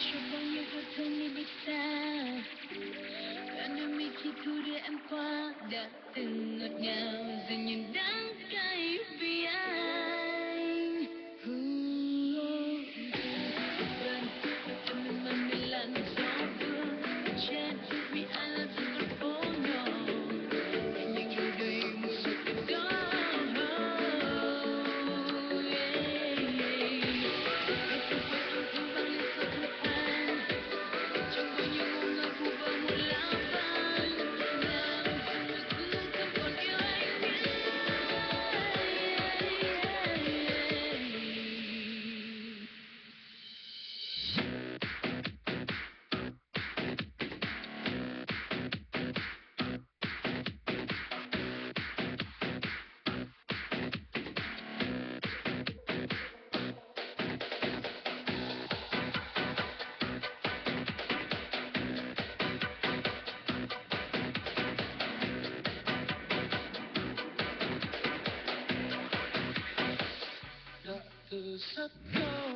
cho bao nhiêu yêu thương như đi xa. Cả nơi mi khi thu đưa em qua đã từng ngọt ngào, giờ nhìn đắng cay vì anh. Gần em em mang mình làn gió vương trên vì ai là từng con phố nhỏ. Nhưng đâu đây một sự tình đó. Biết em quên âm thanh vang lên sau thăm anh. Trong bao nhiêu ngôn ngữ vu vơ một lá vàng, làm cho người cứ không còn yêu anh nữa. Đã từ rất lâu